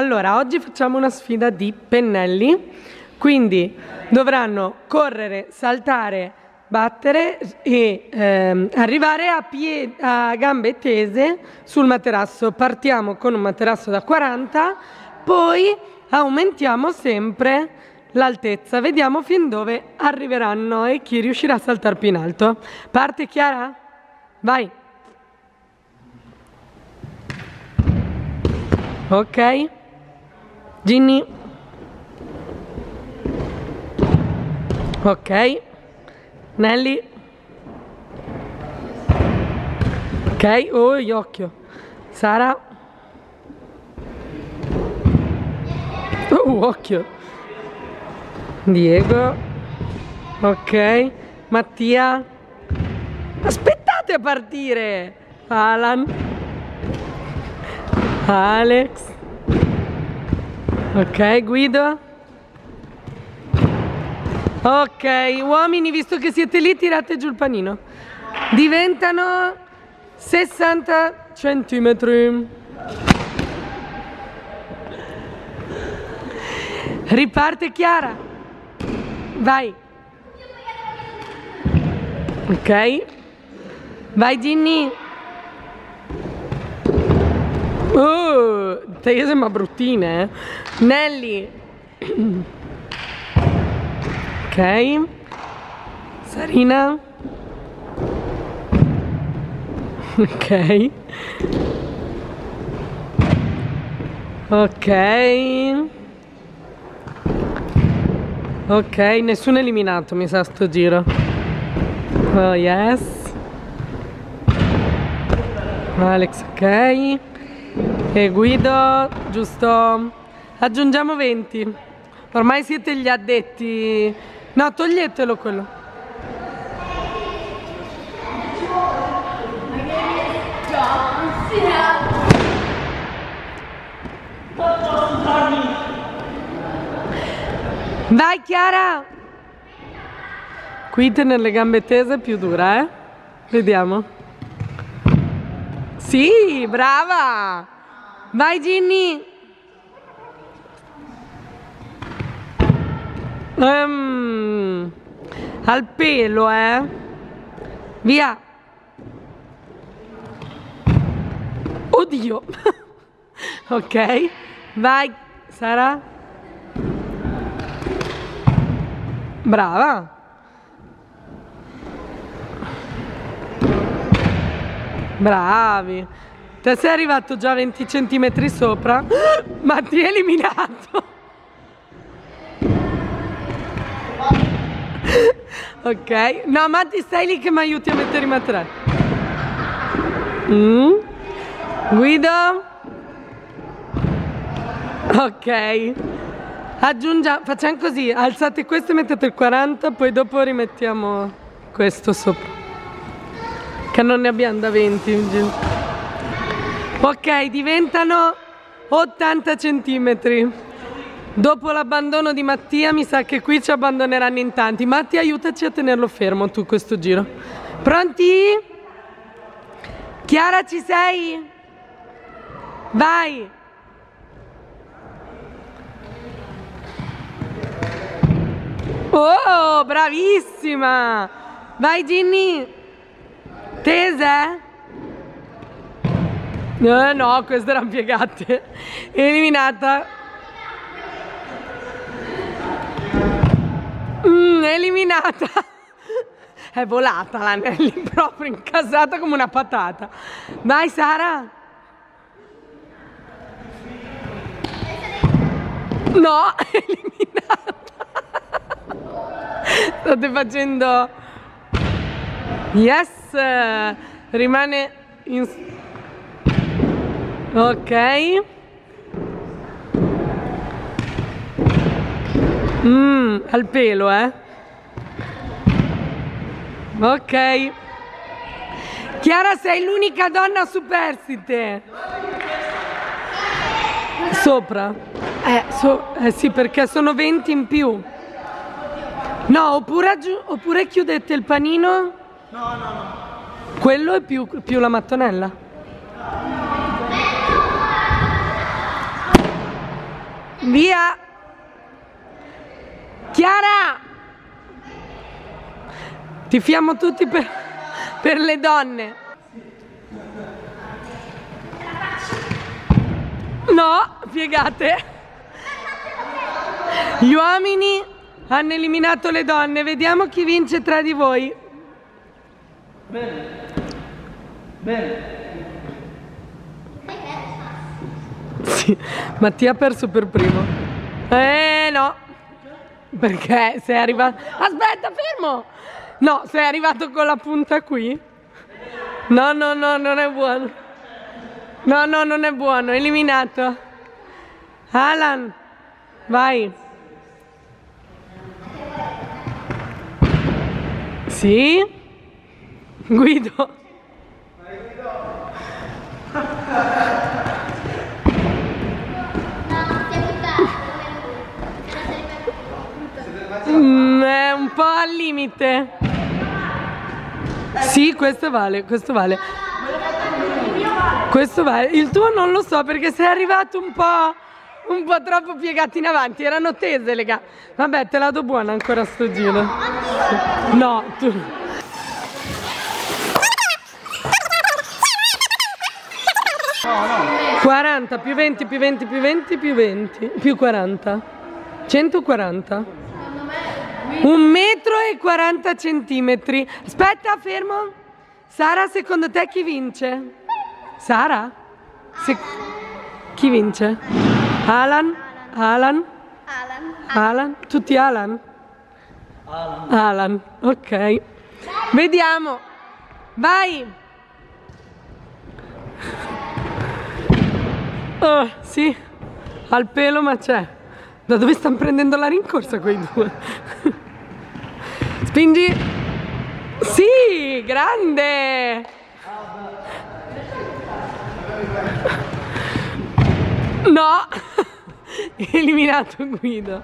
Allora, oggi facciamo una sfida di pennelli, quindi dovranno correre, saltare, battere e arrivare a gambe tese sul materasso. Partiamo con un materasso da 40, poi aumentiamo sempre l'altezza, vediamo fin dove arriveranno e chi riuscirà a saltare più in alto. Parte Chiara? Vai! Ok, Ginny, ok, Nelly, ok, oh occhio, Sara, occhio, Diego, ok, Mattia, aspettate a partire, Alan, Alex, ok, Guido, ok, uomini, visto che siete lì tirate giù il panino, diventano 60 centimetri, riparte Chiara, vai, ok, vai Ginny. Oh, te sembra bruttine, eh? Nelly. Ok. Sarina. Ok. Ok. Ok, nessuno eliminato, mi sa sto giro. Oh yes. Alex, ok. E Guido, giusto, aggiungiamo 20, ormai siete gli addetti, no toglietelo quello. Vai Chiara! Qui tenere le gambe tese è più dura, eh? Vediamo. Sì, brava! Vai Ginny! Al pelo, Via! Oddio! Ok, vai Sara! Brava! Bravi! Te sei arrivato già a 20 centimetri sopra, ma ti è eliminato. Ok, no Matti stai lì che mi aiuti a mettere i materaci. Guido. Ok, aggiungiamo, facciamo così, alzate questo e mettete il 40, poi dopo rimettiamo questo sopra, che non ne abbiamo da 20. Ok, diventano 80 centimetri. Dopo l'abbandono di Mattia mi sa che qui ci abbandoneranno in tanti. Mattia, aiutaci a tenerlo fermo tu questo giro. Pronti? Chiara, ci sei? Vai! Oh, bravissima! Vai Ginny! Tese? No, queste erano piegate. Eliminata. Eliminata. È volata la Nelly, proprio incasata come una patata. Vai Sara. No, eliminata. State facendo. Yes. Rimane in. Ok. Al pelo, Ok. Chiara, sei l'unica donna superstite. Sopra. Sì, perché sono 20 in più. No, oppure chiudete il panino. No. Quello è più la mattonella. Via. Chiara. Tifiamo tutti per le donne. No, piegate. Gli uomini hanno eliminato le donne. Vediamo chi vince tra di voi. Bene. Bene. Sì, Mattia ha perso per primo. No. Perché sei arrivato... Aspetta, fermo! No, sei arrivato con la punta qui? No, no, no, non è buono. No, no, non è buono, eliminato. Alan, vai. Sì? Guido. È un po' al limite. Sì, questo vale, questo vale. Questo vale. Il tuo non lo so perché sei arrivato un po' troppo piegato in avanti. Erano tese le gambe. Vabbè, te la do buona ancora sto giro. No, tu. No, no. 40 più 20 più 20 più 20 più 20 più 40. 140. 1,40 m. Aspetta, fermo. Sara, secondo te chi vince? Sara? Chi vince? Alan? Alan? Alan? Tutti Alan? Alan, ok. Vediamo. Vai. Oh, sì, al pelo ma c'è. Da dove stanno prendendo la rincorsa quei due? Spingi. Sì, grande. No. Eliminato Guido.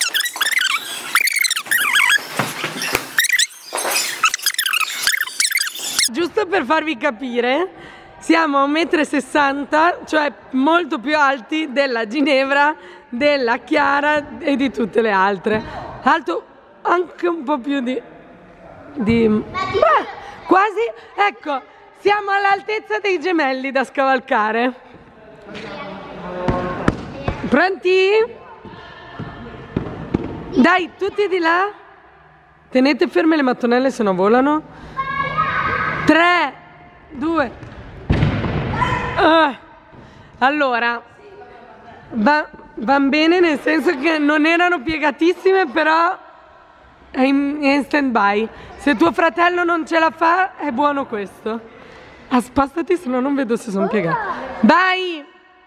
Giusto per farvi capire, siamo a 1,60 m, cioè molto più alti della Ginevra, della Chiara e di tutte le altre. Alto anche un po' più di... Beh, quasi, ecco, siamo all'altezza dei gemelli da scavalcare. Pronti? Dai, tutti di là. Tenete ferme le mattonelle se no volano. 3, 2. Allora, van bene nel senso che non erano piegatissime, però è in stand by. Se tuo fratello non ce la fa, è buono questo. Spostati, se no non vedo se sono piegate. Vai!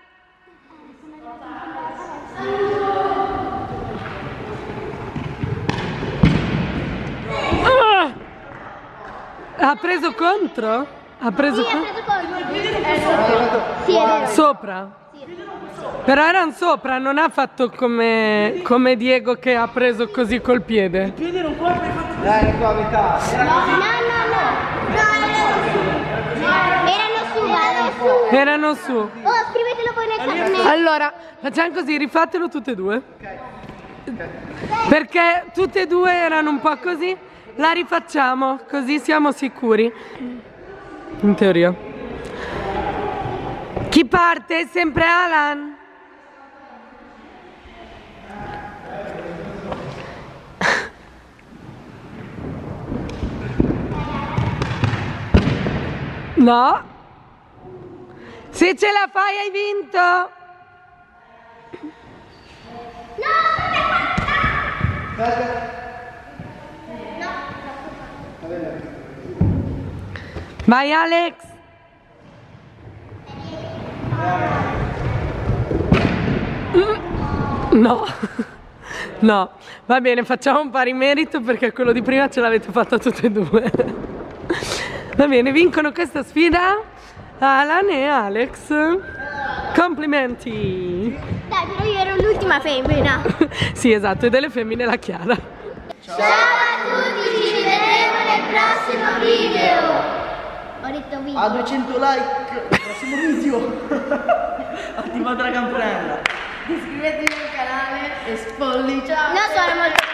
Ha preso contro? Ha preso contro? Sì, è vero. Sopra? Però erano sopra, non ha fatto come Diego che ha preso così col piede. Il piede non può aver fatto. Dai, ecco a metà. Erano su. Erano su. Oh, scrivetelo poi nel commento. Allora, facciamo così, rifatelo tutte e due. Perché tutte e due erano un po' così. La rifacciamo, così siamo sicuri. In teoria. Chi parte? Sempre Alan? No? Se ce la fai hai vinto! Vai Alex! No, no, va bene, facciamo un pari merito perché quello di prima ce l'avete fatta tutte e due. Va bene, vincono questa sfida Alan e Alex. Complimenti! Dai, però io ero l'ultima femmina. Sì, esatto, e delle femmine la Chiara. Ciao a tutti, ci vedremo nel prossimo video. Ho detto video. A 200 like, prossimo video. Attivate la campanella. iscrivetevi al canale e spolliciate. Non sono molto